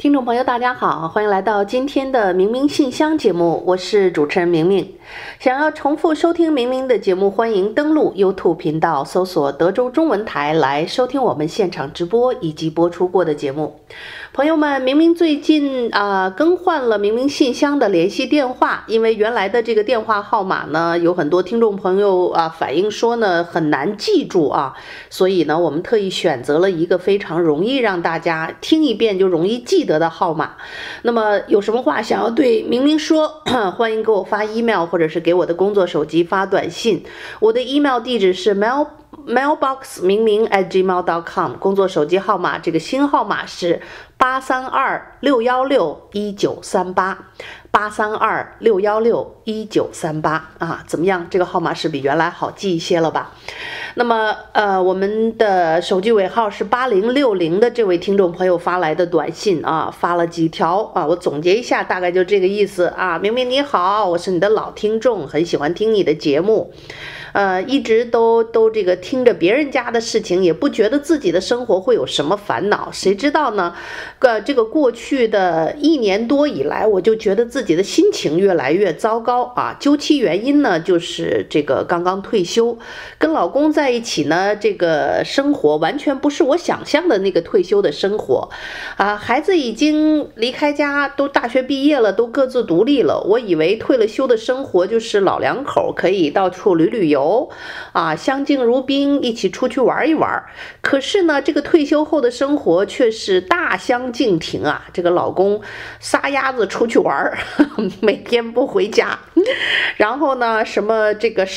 听众朋友，大家好，欢迎来到今天的明明信箱节目，我是主持人明明。想要重复收听明明的节目，欢迎登录 YouTube 频道，搜索德州中文台来收听我们现场直播以及播出过的节目。朋友们，明明最近更换了明明信箱的联系电话，因为原来的这个电话号码呢，有很多听众朋友反映说呢很难记住所以呢我们特意选择了一个非常容易让大家听一遍就容易记得的号码。那么有什么话想要对明明说，欢迎给我发 email 或者是给我的工作手机发短信。我的 email 地址是 mailbox 明明 @gmail.com， 工作手机号码这个新号码是832-616-1938 832-616-1938怎么样？这个号码是比原来好记一些了吧？那么我们的手机尾号是8060的这位听众朋友发来的短信发了几条我总结一下，大概就这个意思明明你好，我是你的老听众，很喜欢听你的节目。一直都这个听着别人家的事情，也不觉得自己的生活会有什么烦恼，谁知道呢？这个过去的1年多以来，我就觉得自己的心情越来越糟糕究其原因呢，就是这个刚刚退休，跟老公在一起呢，这个生活完全不是我想象的那个退休的生活孩子已经离开家，都大学毕业了，都各自独立了。我以为退了休的生活就是老两口可以到处旅游相敬如宾，一起出去玩一玩。可是呢，这个退休后的生活却是大相径庭这个老公撒丫子出去玩每天不回家，然后呢，什么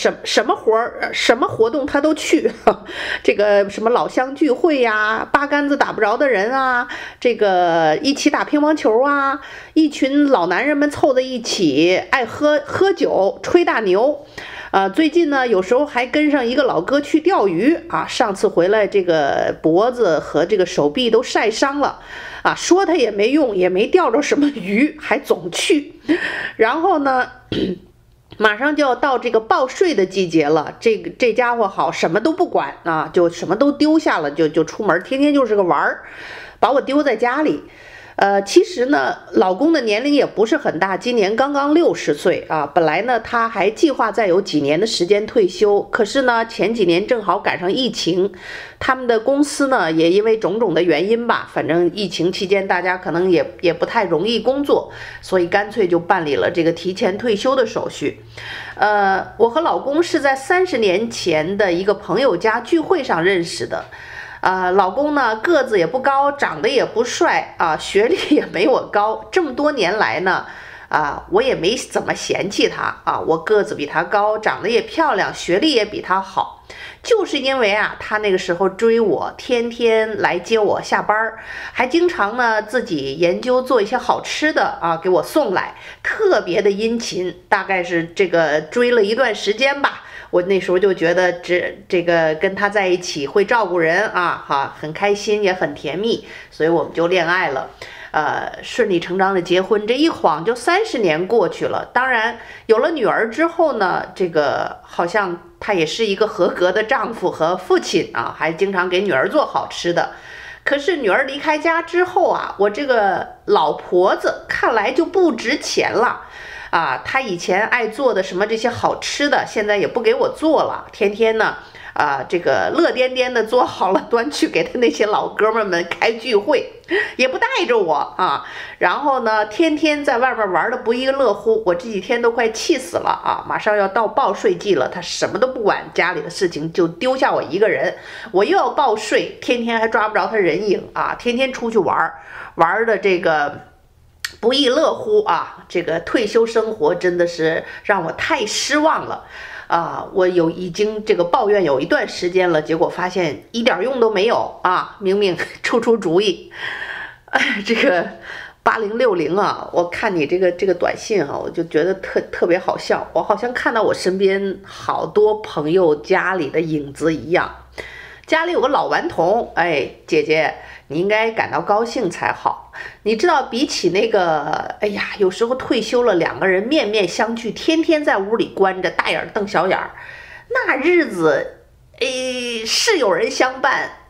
活动他都去，这个什么老乡聚会八竿子打不着的人这个一起打乒乓球一群老男人们凑在一起，爱喝酒吹大牛。最近呢，有时候还跟上一个老哥去钓鱼上次回来这个脖子和这个手臂都晒伤了说他也没用，也没钓着什么鱼，还总去。然后呢马上就要到这个报税的季节了，这家伙好什么都不管就什么都丢下了，就出门，天天就是个玩把我丢在家里。其实呢，老公的年龄也不是很大，今年刚刚60岁本来呢，他还计划再有几年的时间退休，可是呢，前几年正好赶上疫情，他们的公司呢，也因为种种的原因吧，反正疫情期间大家可能也不太容易工作，所以干脆就办理了这个提前退休的手续。我和老公是在30年前的一个朋友家聚会上认识的。老公呢个子也不高，长得也不帅学历也没我高，这么多年来呢我也没怎么嫌弃他我个子比他高，长得也漂亮，学历也比他好，就是因为他那个时候追我，天天来接我下班，还经常呢自己研究做一些好吃的给我送来，特别的殷勤。大概是这个追了一段时间吧，我那时候就觉得这个跟他在一起会照顾人很开心，也很甜蜜，所以我们就恋爱了。顺理成章的结婚，这一晃就30年过去了。当然有了女儿之后呢，这个好像他也是一个合格的丈夫和父亲还经常给女儿做好吃的。可是女儿离开家之后我这个老婆子看来就不值钱了她以前爱做的什么这些好吃的，现在也不给我做了，天天呢这个乐颠颠的做好了端去给他那些老哥们开聚会，也不带着我然后呢天天在外面玩的不亦乐乎，我这几天都快气死了马上要到报税季了，他什么都不管家里的事情，就丢下我一个人，我又要报税，天天还抓不着他人影天天出去玩的这个不亦乐乎这个退休生活真的是让我太失望了我已经这个抱怨有一段时间了，结果发现一点用都没有明明出主意。这个8060我看你这个短信我就觉得特别好笑，我好像看到我身边好多朋友家里的影子一样。家里有个老顽童，姐姐你应该感到高兴才好。你知道比起那个有时候退休了2个人面面相觑，天天在屋里关着大眼瞪小眼，那日子是有人相伴，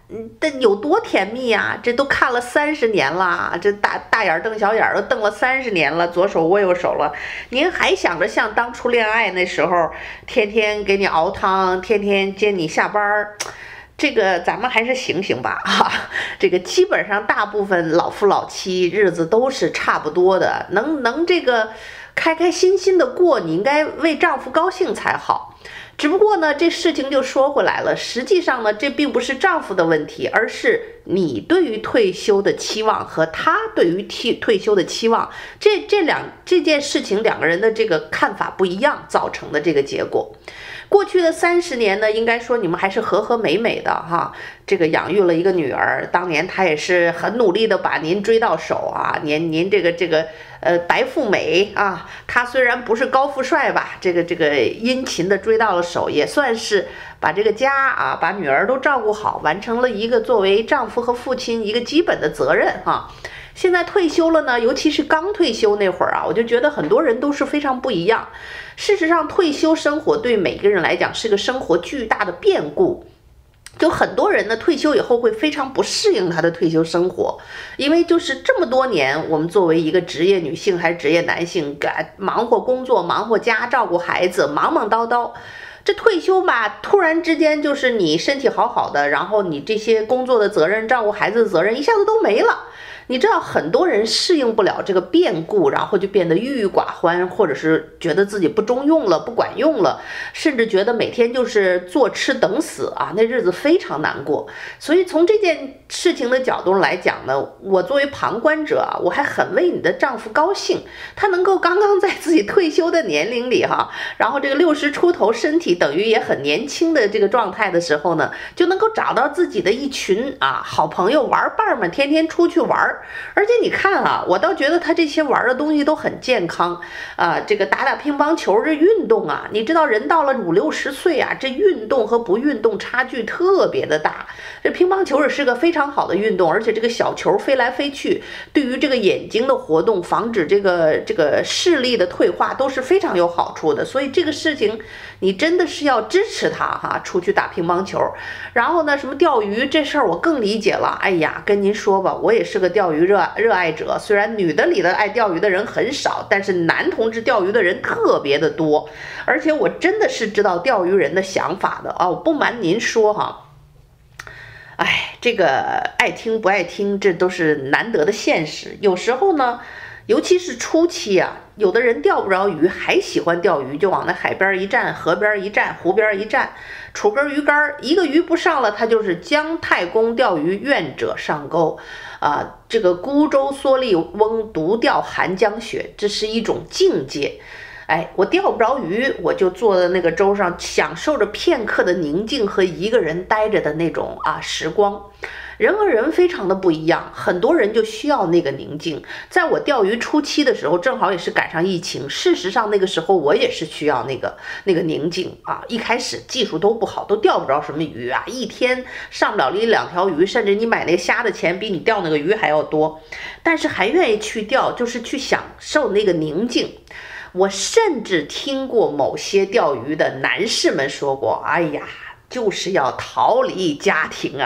但有多甜蜜啊？这都看了30年了，这大眼瞪小眼都瞪了30年了，左手握右手了，您还想着像当初恋爱那时候，天天给你熬汤，天天接你下班？这个咱们还是醒醒吧这个基本上大部分老夫老妻日子都是差不多的，能这个开开心心的过，你应该为丈夫高兴才好。只不过呢，这事情就说回来了，实际上呢，这并不是丈夫的问题，而是你对于退休的期望和他对于退休的期望，这件事情两个人的这个看法不一样造成的这个结果。过去的30年呢，应该说你们还是和和美美的哈。这个养育了一个女儿，当年她也是很努力的把您追到手啊。您这个白富美啊，她虽然不是高富帅吧，这个殷勤的追到了手，也算是把这个家啊，把女儿都照顾好，完成了一个作为丈夫和父亲一个基本的责任哈。现在退休了呢，尤其是刚退休那会儿啊，我就觉得很多人都是非常不一样。事实上，退休生活对每个人来讲是个生活巨大的变故。就很多人呢，退休以后会非常不适应他的退休生活，因为就是这么多年，我们作为一个职业女性还是职业男性，忙活工作，忙活家，照顾孩子，忙忙叨叨。这退休吧，突然之间就是你身体好好的，然后你这些工作的责任、照顾孩子的责任一下子都没了。你知道很多人适应不了这个变故，然后就变得郁郁寡欢，或者是觉得自己不中用了，不管用了，甚至觉得每天就是坐吃等死啊，那日子非常难过。所以从这件事情的角度来讲呢，我作为旁观者，我还很为你的丈夫高兴，他能够刚刚在自己退休的年龄里然后这个60出头，身体等于也很年轻的这个状态的时候呢，就能够找到自己的一群好朋友玩伴们，天天出去玩。而且你看我倒觉得他这些玩的东西都很健康这个打乒乓球这运动你知道人到了50-60岁这运动和不运动差距特别的大。这乒乓球也是个非常好的运动，而且这个小球飞来飞去，对于这个眼睛的活动，防止这个视力的退化都是非常有好处的。所以这个事情你真的是要支持他出去打乒乓球。然后呢，什么钓鱼这事儿我更理解了。哎呀，跟您说吧，我也是个钓鱼热爱者，虽然女的里的爱钓鱼的人很少，但是男同志钓鱼的人特别的多，而且我真的是知道钓鱼人的想法的我不瞒您说这个爱听不爱听，这都是难得的现实。有时候呢，尤其是初期有的人钓不着鱼，还喜欢钓鱼，就往那海边一站，河边一站，湖边一站，杵根鱼竿，一个鱼不上了，他就是姜太公钓鱼，愿者上钩这个孤舟蓑笠翁，独钓寒江雪，这是一种境界。我钓不着鱼，我就坐在那个舟上，享受着片刻的宁静和一个人待着的那种时光。人和人非常的不一样，很多人就需要那个宁静。在我钓鱼初期的时候，正好也是赶上疫情，事实上那个时候我也是需要那个宁静一开始技术都不好，都钓不着什么鱼一天上不了1-2条鱼，甚至你买那个虾的钱比你钓那个鱼还要多，但是还愿意去钓，就是去享受那个宁静。我甚至听过某些钓鱼的男士们说过，哎呀，就是要逃离家庭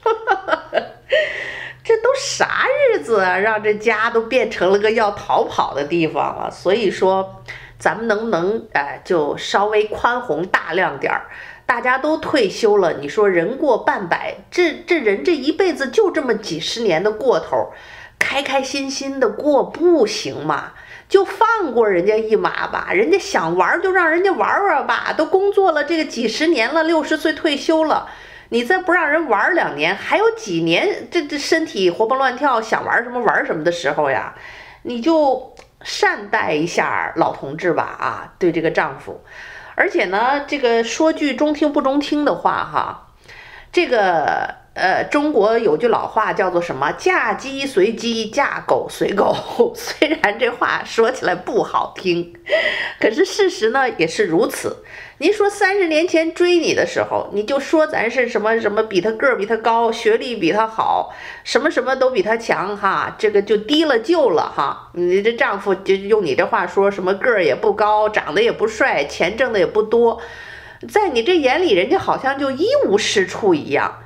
这都啥日子让这家都变成了个要逃跑的地方所以说咱们能不能就稍微宽宏大量点儿，大家都退休了，你说人过半百，这人这一辈子就这么几十年的过头，开开心心的过不行吗？就放过人家一马吧，人家想玩就让人家玩吧，都工作了这个几十年了，60岁退休了，你再不让人玩2年，还有几年这身体活蹦乱跳，想玩什么玩什么的时候呀，你就善待一下老同志吧对这个丈夫。而且呢，这个说句中听不中听的话这个中国有句老话叫做什么？嫁鸡随鸡，嫁狗随狗。虽然这话说起来不好听，可是事实呢也是如此。您说30年前追你的时候，你就说咱是什么什么比他个儿比他高，学历比他好，什么什么都比他强这个就低了就了你这丈夫就用你这话说，什么个儿也不高，长得也不帅，钱挣的也不多，在你这眼里人家好像就一无是处一样。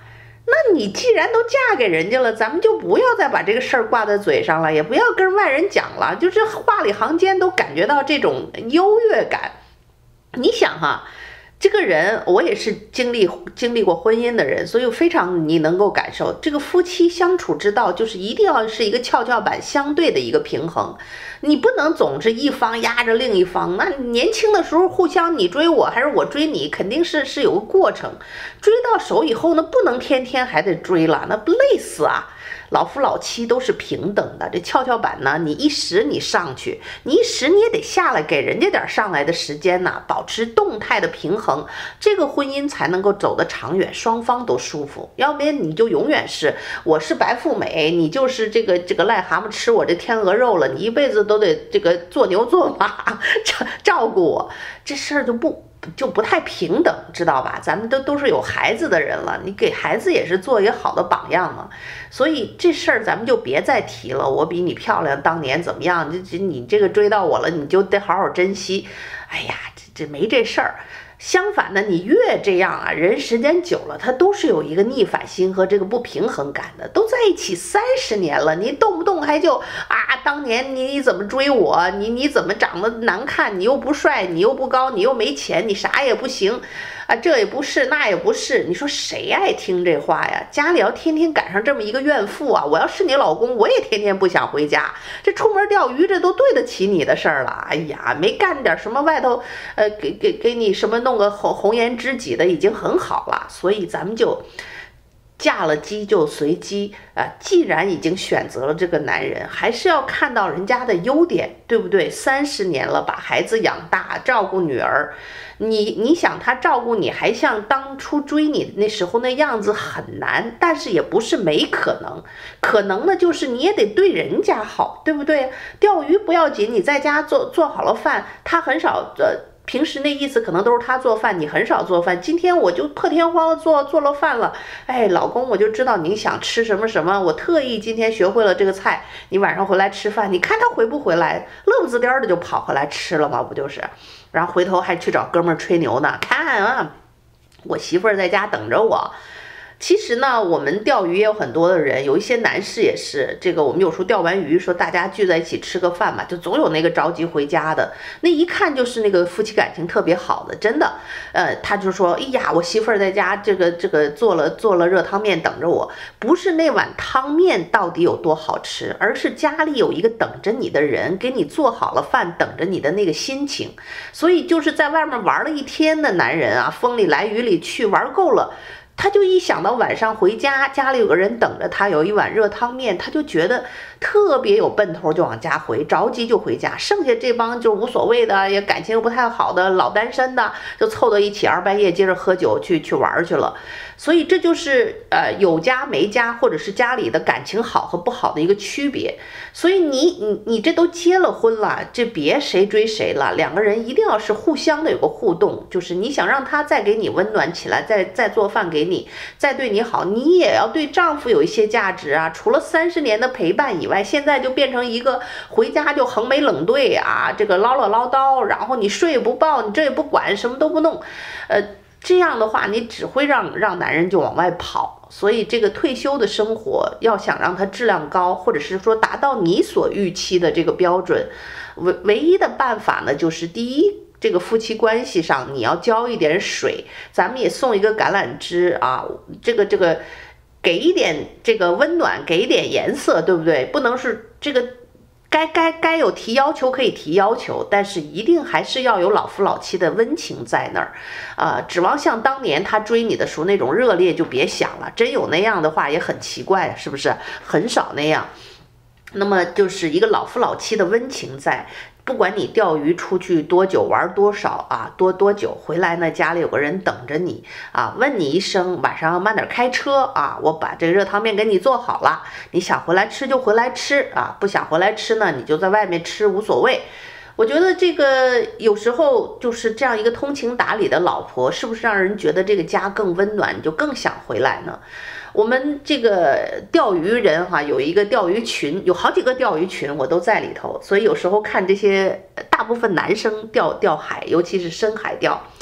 那你既然都嫁给人家了，咱们就不要再把这个事儿挂在嘴上了，也不要跟外人讲了，就是话里行间都感觉到这种优越感。你想哈，这个人我也是经历过婚姻的人，所以非常你能够感受，这个夫妻相处之道就是一定要是一个跷跷板相对的一个平衡，你不能总是一方压着另一方。那年轻的时候互相你追我还是我追你，肯定是有个过程，追到手以后呢，不能天天还得追了，那不累死啊。老夫老妻都是平等的，这跷跷板呢，你一时你上去，你一时你也得下来，给人家点上来的时间呢，保持动态的平衡，这个婚姻才能够走得长远，双方都舒服。要不然你就永远是我是白富美，你就是这个癞蛤蟆吃我这天鹅肉了，你一辈子都得这个做牛做马照顾我，这事儿就不太平等，知道吧？咱们都是有孩子的人了，你给孩子也是做一个好的榜样嘛。所以这事儿咱们就别再提了，我比你漂亮，当年怎么样？你这个追到我了，你就得好好珍惜。哎呀，这没这事儿。相反的，你越这样啊，人时间久了，他都是有一个逆反心和这个不平衡感的。都在一起30年了，你动不动还就当年你怎么追我？你怎么长得难看？你又不帅，你又不高，你又没钱，你啥也不行啊，这也不是，那也不是。你说谁爱听这话呀？家里要天天赶上这么一个怨妇啊，我要是你老公，我也天天不想回家。这出门钓鱼，这都对得起你的事儿了。哎呀，没干点什么外头，给你什么弄个红颜知己的，已经很好了。所以咱们就嫁了鸡就随鸡啊！既然已经选择了这个男人，还是要看到人家的优点，对不对？30年了，把孩子养大，照顾女儿，你想他照顾你，还像当初追你那时候那样子很难，但是也不是没可能。可能呢，就是你也得对人家好，对不对？钓鱼不要紧，你在家做好了饭，他很少平时那意思可能都是他做饭，你很少做饭。今天我就破天荒的做了饭了，哎，老公，我就知道你想吃什么什么，我特意今天学会了这个菜，你晚上回来吃饭，你看他回不回来，乐不自颠的就跑回来吃了吗？不就是？然后回头还去找哥们儿吹牛呢，看啊，我媳妇儿在家等着我。其实呢，我们钓鱼也有很多的人，有一些男士也是这个。我们有时候钓完鱼，说大家聚在一起吃个饭嘛，就总有那个着急回家的，那一看就是那个夫妻感情特别好的，真的。他就说，哎呀，我媳妇儿在家这个做了热汤面等着我，不是那碗汤面到底有多好吃，而是家里有一个等着你的人，给你做好了饭，等着你的那个心情。所以就是在外面玩了一天的男人啊，风里来雨里去，玩够了。他就一想到晚上回家，家里有个人等着他，有一碗热汤面，他就觉得特别有奔头，就往家回，着急就回家。剩下这帮就无所谓的，也感情又不太好的老单身的，就凑到一起2半夜接着喝酒去玩去了。所以这就是有家没家，或者是家里的感情好和不好的一个区别。所以你这都结了婚了，这别谁追谁了，两个人一定要是互相的有个互动，就是你想让他再给你温暖起来，再做饭给你，再对你好，你也要对丈夫有一些价值啊。除了30年的陪伴以外，现在就变成一个回家就横眉冷对啊，这个唠叨，然后你睡也不抱，你这也不管，什么都不弄，这样的话你只会让男人就往外跑。所以这个退休的生活要想让它质量高，或者是说达到你所预期的这个标准，唯一的办法呢，就是第一，这个夫妻关系上你要浇一点水，咱们也送一个橄榄枝啊，这个给一点这个温暖，给一点颜色，对不对？不能是这个该有提要求可以提要求，但是一定还是要有老夫老妻的温情在那儿指望像当年他追你的时候那种热烈就别想了，真有那样的话也很奇怪，是不是？很少那样。那么就是一个老夫老妻的温情在，不管你钓鱼出去多久，玩多少啊，多久回来呢，家里有个人等着你啊，问你一声晚上慢点开车啊，我把这个热汤面给你做好了，你想回来吃就回来吃啊，不想回来吃呢，你就在外面吃无所谓。我觉得这个有时候就是这样一个通情达理的老婆，是不是让人觉得这个家更温暖，你就更想回来呢？我们这个钓鱼人有一个钓鱼群，有好几个钓鱼群，我都在里头，所以有时候看这些大部分男生钓海，尤其是深海钓，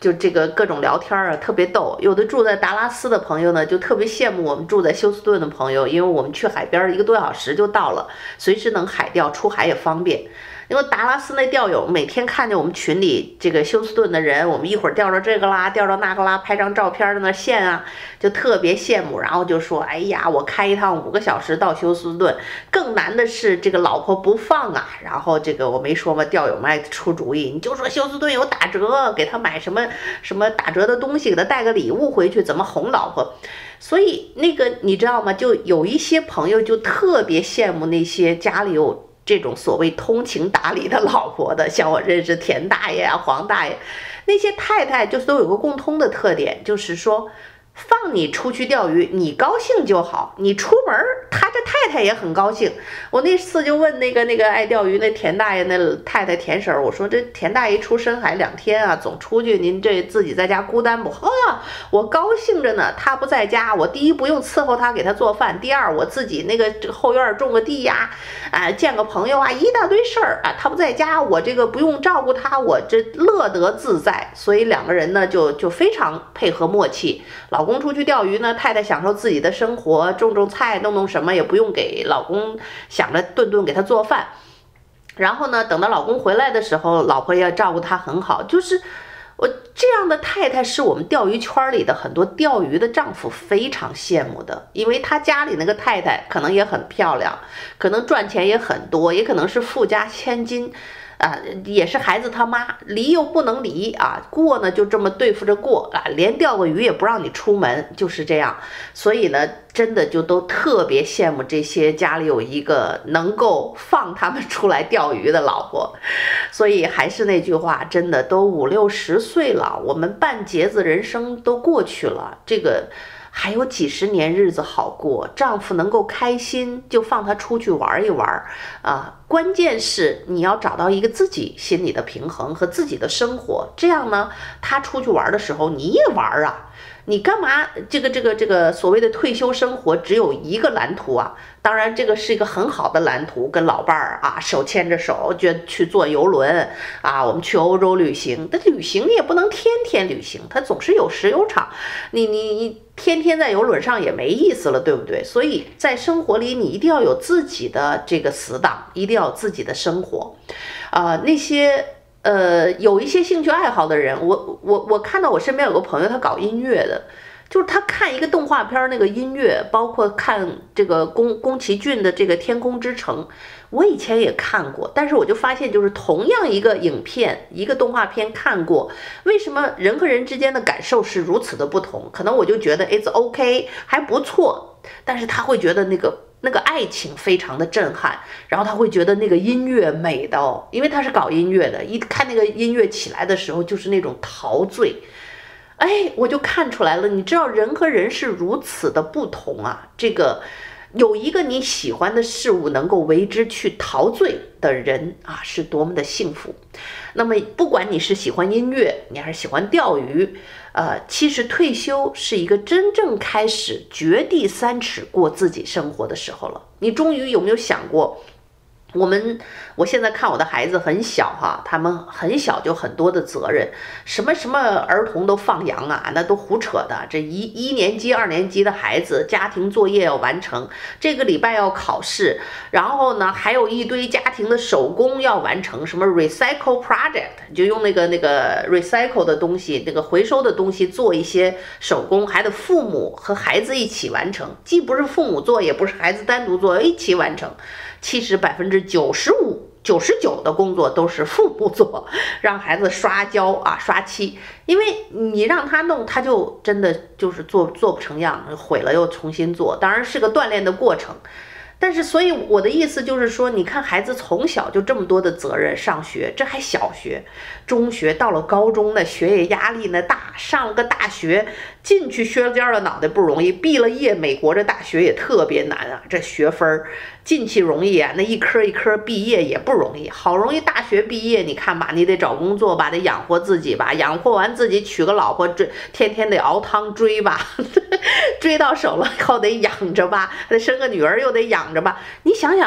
就这个各种聊天啊，特别逗。有的住在达拉斯的朋友呢，就特别羡慕我们住在休斯顿的朋友，因为我们去海边1个多小时就到了，随时能海钓，出海也方便。因为达拉斯那钓友每天看见我们群里这个休斯顿的人，我们一会儿钓着这个啦，钓着那个啦，拍张照片在那现啊，就特别羡慕，然后就说：“哎呀，我开一趟5个小时到休斯顿，更难的是这个老婆不放啊。”然后这个我没说嘛，钓友们爱出主意，你就说休斯顿有打折，给他买什么什么打折的东西，给他带个礼物回去，怎么哄老婆？所以那个你知道吗？就有一些朋友就特别羡慕那些家里有这种所谓通情达理的老婆的，像我认识田大爷啊、黄大爷，那些太太就是都有个共通的特点，就是说放你出去钓鱼，你高兴就好，你出门他这太太也很高兴。我那次就问那个爱钓鱼那田大爷那太太田婶，我说这田大爷出深海2天啊，总出去，您这自己在家孤单不？我高兴着呢，他不在家，我第一不用伺候他给他做饭，第二我自己那个这个后院种个地呀，见个朋友啊，一大堆事儿啊，他不在家，我这个不用照顾他，我这乐得自在。所以2个人呢就非常配合默契。老公出去钓鱼呢，太太享受自己的生活，种菜，弄什么，也不用给老公想着顿顿给他做饭。然后呢，等到老公回来的时候，老婆也照顾他很好。就是我这样的太太是我们钓鱼圈里的很多钓鱼的丈夫非常羡慕的，因为他家里那个太太可能也很漂亮，可能赚钱也很多，也可能是富家千金。也是孩子他妈，离又不能离啊，过呢就这么对付着过啊，连钓个鱼也不让你出门，就是这样。所以呢，真的就都特别羡慕这些家里有一个能够放他们出来钓鱼的老婆。所以还是那句话，真的都50、60岁了，我们半截子人生都过去了，这个还有几十年日子好过，丈夫能够开心就放他出去玩一玩啊。关键是你要找到一个自己心里的平衡和自己的生活，这样呢，他出去玩的时候你也玩啊。你干嘛这个所谓的退休生活只有一个蓝图啊？当然这个是一个很好的蓝图，跟老伴儿啊手牵着手就去坐游轮啊，我们去欧洲旅行。但旅行你也不能天天旅行，它总是有时有场，你天天在游轮上也没意思了，对不对？所以在生活里你一定要有自己的这个死党，一定要有自己的生活。那些有一些兴趣爱好的人，我看到我身边有个朋友，他搞音乐的，就是他看一个动画片那个音乐，包括看这个宫崎骏的这个《天空之城》，我以前也看过，但是我就发现，就是同样一个影片，一个动画片看过，为什么人和人之间的感受是如此的不同？可能我就觉得 it's OK 还不错，但是他会觉得那个爱情非常的震撼，然后他会觉得那个音乐美的因为他是搞音乐的，一看那个音乐起来的时候就是那种陶醉。我就看出来了，你知道人和人是如此的不同啊。这个有一个你喜欢的事物能够为之去陶醉的人啊，是多么的幸福。那么不管你是喜欢音乐，你还是喜欢钓鱼，其实退休是一个真正开始掘地三尺过自己生活的时候了。你终于有没有想过，我现在看我的孩子很小哈，他们很小就很多的责任，什么儿童都放羊啊，那都胡扯的。这一年级、2年级的孩子，家庭作业要完成，这个礼拜要考试，然后呢还有一堆家庭的手工要完成，什么 recycle project， 就用那个 recycle 的东西，那个回收的东西做一些手工，还得父母和孩子一起完成，既不是父母做，也不是孩子单独做，一起完成。其实95%、99%的工作都是父母做，让孩子刷胶啊、刷漆，因为你让他弄，他就真的就是做不成样，毁了又重新做，当然是个锻炼的过程。但是所以我的意思就是说，你看孩子从小就这么多的责任，上学这还小学、中学，到了高中呢学业压力呢大，上了个大学进去削尖了脑袋不容易，毕了业美国这大学也特别难啊，这学分进去容易啊，那一科一科毕业也不容易。好容易大学毕业，你看吧，你得找工作吧，得养活自己吧，养活完自己娶个老婆，天天得熬汤追吧追到手了以后得养着吧，得生个女儿又得养着吧。你想想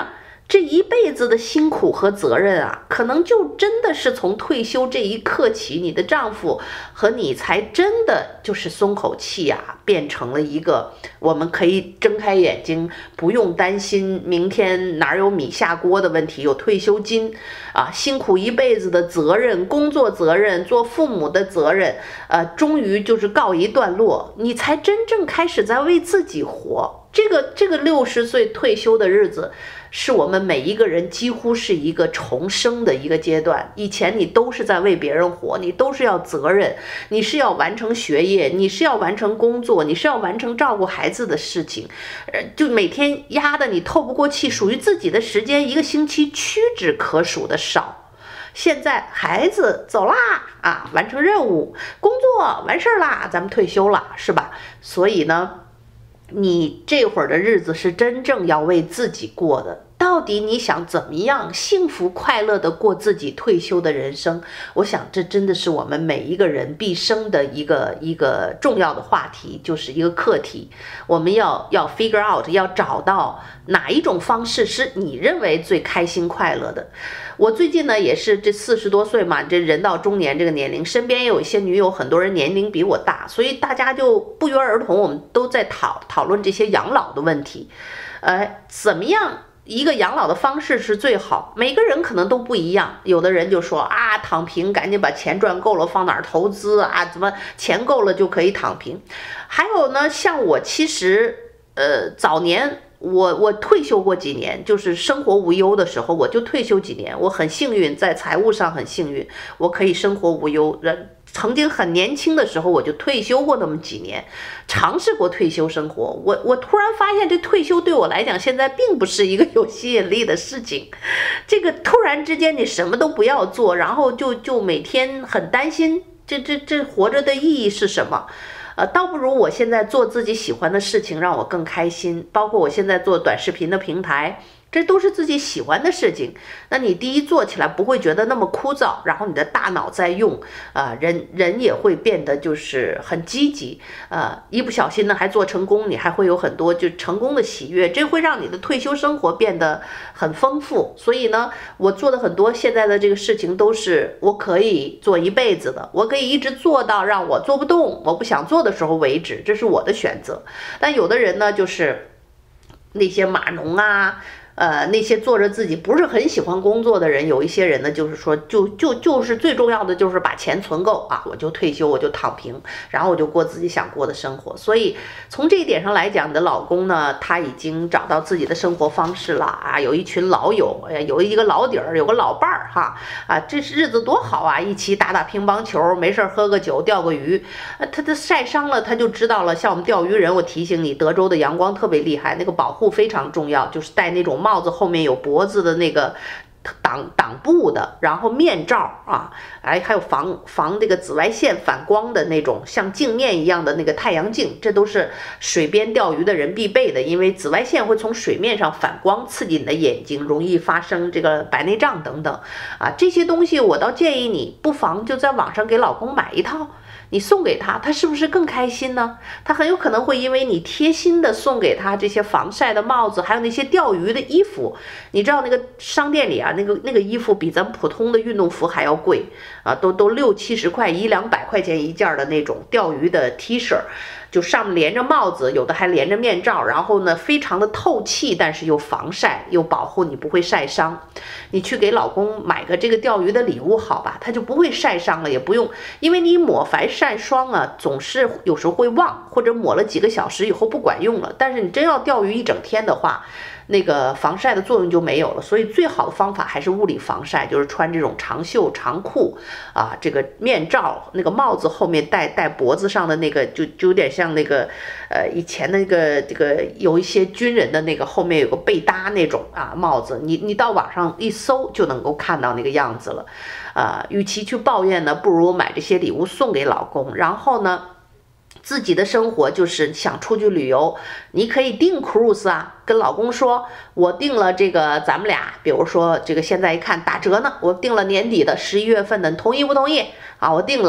这一辈子的辛苦和责任啊，可能就真的是从退休这一刻起，你的丈夫和你才真的就是松口气啊，变成了一个我们可以睁开眼睛，不用担心明天哪有米下锅的问题，有退休金啊，辛苦一辈子的责任，工作责任，做父母的责任，终于就是告一段落，你才真正开始在为自己活。这个60岁退休的日子，是我们每一个人几乎是一个重生的一个阶段。以前你都是在为别人活，你都是要责任，你是要完成学业，你是要完成工作，你是要完成照顾孩子的事情，就每天压得你透不过气，属于自己的时间一个星期屈指可数的少。现在孩子走啦啊，完成任务，工作完事儿啦，咱们退休了，是吧？所以呢，你这会儿的日子是真正要为自己过的。到底你想怎么样幸福快乐的过自己退休的人生？我想这真的是我们每一个人毕生的一个重要的话题，就是一个课题。我们要 figure out， 要找到哪一种方式是你认为最开心快乐的。我最近呢也是这40多岁嘛，这人到中年这个年龄，身边也有一些女友，很多人年龄比我大，所以大家就不约而同，我们都在讨论这些养老的问题。怎么样一个养老的方式是最好？每个人可能都不一样。有的人就说啊，躺平，赶紧把钱赚够了放哪儿投资啊？怎么钱够了就可以躺平？还有呢，像我其实早年我退休过几年，就是生活无忧的时候，我就退休几年。我很幸运，在财务上很幸运，我可以生活无忧。曾经很年轻的时候，我就退休过那么几年，尝试过退休生活。我突然发现，这退休对我来讲，现在并不是一个有吸引力的事情。这个突然之间，你什么都不要做，然后就每天很担心，这活着的意义是什么？倒不如我现在做自己喜欢的事情，让我更开心。包括我现在做短视频的平台，这都是自己喜欢的事情。那你第一做起来不会觉得那么枯燥，然后你的大脑在用，人也会变得就是很积极，一不小心呢还做成功，你还会有很多就成功的喜悦，这会让你的退休生活变得很丰富。所以呢，我做的很多现在的这个事情都是我可以做一辈子的，我可以一直做到让我做不动，我不想做的时候为止，这是我的选择。但有的人呢，就是那些码农啊，那些做着自己不是很喜欢工作的人，有一些人呢，就是说就是最重要的就是把钱存够啊，我就退休，我就躺平，然后我就过自己想过的生活。所以从这一点上来讲，你的老公呢，他已经找到自己的生活方式了啊，有一群老友，有一个老底儿，有个老伴儿哈啊，这日子多好啊，一起打乒乓球，没事喝个酒，钓个鱼。他晒伤了，他就知道了。像我们钓鱼人，我提醒你，德州的阳光特别厉害，那个保护非常重要，就是戴那种帽子后面有脖子的那个挡布的，然后面罩啊，还有防这个紫外线反光的那种像镜面一样的那个太阳镜，这都是水边钓鱼的人必备的，因为紫外线会从水面上反光，刺激你的眼睛，容易发生这个白内障等等啊。这些东西我倒建议你不妨就在网上给老公买一套，你送给他，他是不是更开心呢？他很有可能会因为你贴心的送给他这些防晒的帽子，还有那些钓鱼的衣服。你知道那个商店里啊，那个衣服比咱们普通的运动服还要贵啊，都60、70块100-200块钱一件的那种钓鱼的 T 恤，就上面连着帽子，有的还连着面罩，然后呢非常的透气，但是又防晒又保护你不会晒伤。你去给老公买个这个钓鱼的礼物好吧，他就不会晒伤了，也不用因为你抹防晒霜啊，总是有时候会忘，或者抹了几个小时以后不管用了。但是你真要钓鱼一整天的话，那个防晒的作用就没有了。所以最好的方法还是物理防晒，就是穿这种长袖长裤啊，这个面罩，那个帽子后面戴脖子上的那个就有点像那个以前的这个有一些军人的那个后面有个背搭那种啊帽子，你到网上一搜就能够看到那个样子了。与其去抱怨呢，不如买这些礼物送给老公，然后呢自己的生活就是想出去旅游，你可以订 cruise 啊，跟老公说我订了这个，咱们俩比如说这个现在一看打折呢，我订了年底的11月份的，你同意不同意啊？我订了，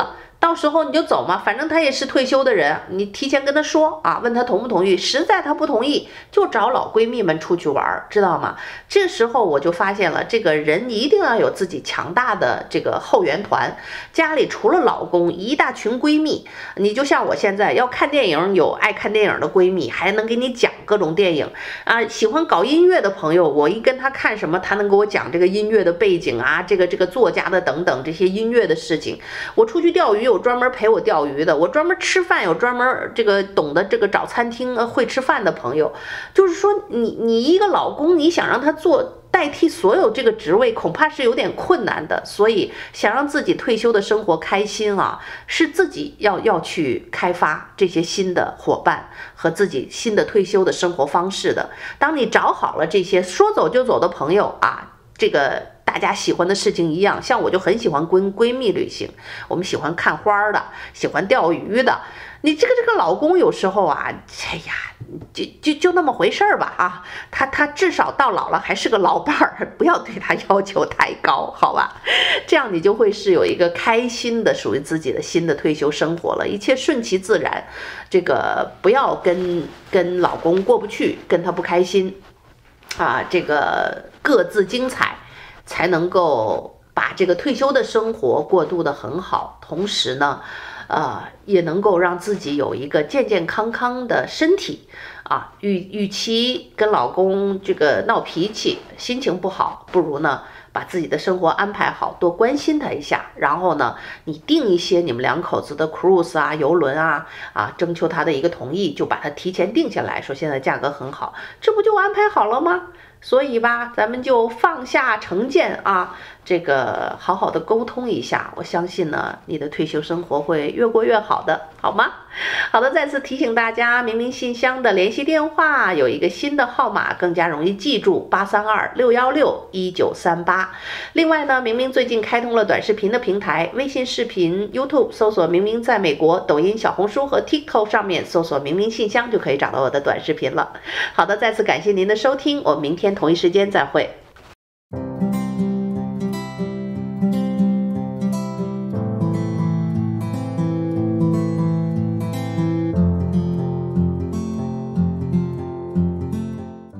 到时候你就走嘛，反正他也是退休的人，你提前跟他说啊，问他同不同意，实在他不同意，就找老闺蜜们出去玩，知道吗？这时候我就发现了，这个人一定要有自己强大的这个后援团，家里除了老公，一大群闺蜜。你就像我现在要看电影，有爱看电影的闺蜜，还能给你讲各种电影啊。喜欢搞音乐的朋友，我一跟他看什么，他能给我讲这个音乐的背景啊，这个作家的等等这些音乐的事情。我出去钓鱼有专门陪我钓鱼的，我专门吃饭有专门这个懂得这个找餐厅会吃饭的朋友。就是说你一个老公，你想让他做代替所有这个职位，恐怕是有点困难的。所以想让自己退休的生活开心啊，是自己要去开发这些新的伙伴和自己新的退休的生活方式的。当你找好了这些说走就走的朋友啊，这个大家喜欢的事情一样，像我就很喜欢跟闺蜜旅行，我们喜欢看花的，喜欢钓鱼的。你这个老公有时候啊，哎呀，就那么回事儿吧啊，他至少到老了还是个老伴儿，不要对他要求太高，好吧？这样你就会是有一个开心的属于自己的新的退休生活了，一切顺其自然。这个不要跟老公过不去，跟他不开心啊，这个各自精彩，才能够把这个退休的生活过渡得很好，同时呢也能够让自己有一个健健康康的身体啊。与其跟老公这个闹脾气，心情不好，不如呢把自己的生活安排好，多关心他一下。然后呢，你定一些你们两口子的 cruise 啊、游轮啊，征求他的一个同意，就把它提前定下来，说现在价格很好，这不就安排好了吗？所以吧，咱们就放下成见啊，这个好好的沟通一下，我相信呢，你的退休生活会越过越好的，好吗？好的，再次提醒大家，明明信箱的联系电话有一个新的号码，更加容易记住，832-616-1938。另外呢，明明最近开通了短视频的平台，微信视频、YouTube 搜索明明在美国，抖音、小红书和 TikTok 上面搜索明明信箱就可以找到我的短视频了。好的，再次感谢您的收听，我们明天同一时间再会。